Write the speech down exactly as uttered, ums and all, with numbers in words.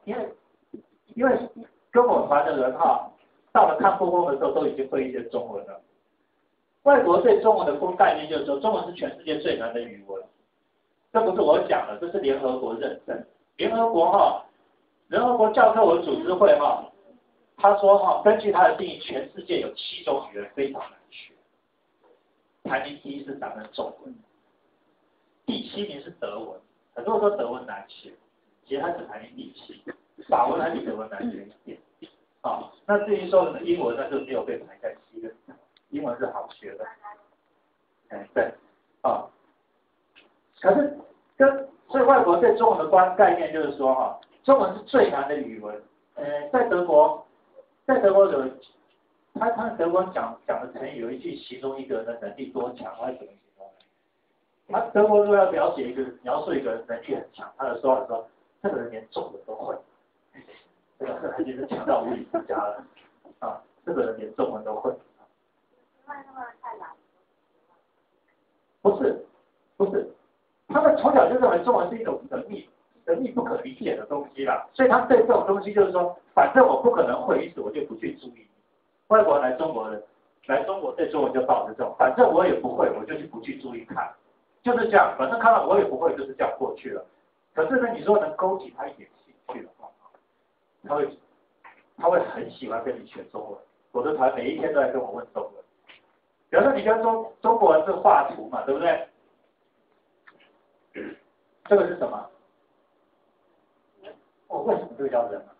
因为因为跟我团的人哈，到了看故宫的时候都已经会一些中文了。外国对中文的公概念就是说，中文是全世界最难的语文。这不是我讲的，这是联合国认证。联合国哈，联合国教科文组织会哈，他说哈，根据他的定义，全世界有七种语言非常难学，排名第一是咱们中文，第七名是德文。很多人说德文难学，其实它只排名第七，法文还比德文难学一点。啊，那至于说什么英文，那就没有被排在七个，英文是好学的。哎，对，啊，可是跟所以外国对中文的观概念就是说哈，中文是最难的语文。呃，在德国，在德国有他他德国讲讲的成语有一句形容一个人的能力多强，他怎么形容？他德国如果要了解一个描述一个人能力很强，他的说法说，这个人连中文都会。这个他就是强到无以复加了啊！这个人连中文都会。不是，不是，他们从小就认为中文是一种神秘、神秘不可理解的东西啦，所以他们对这种东西就是说，反正我不可能会，因此我就不去注意。外国人来中国人来中国对中文就抱着这种，反正我也不会，我就去不去注意看，就是这样，反正看到我也不会，就是这样过去了。可是呢，你说能勾起他一点兴趣的话，他会他会很喜欢跟你学中文。我的团每一天都在跟我问中文。比方说，你跟中中国人是画图嘛，对不对？这个是什么？哦，为什么这个叫人啊？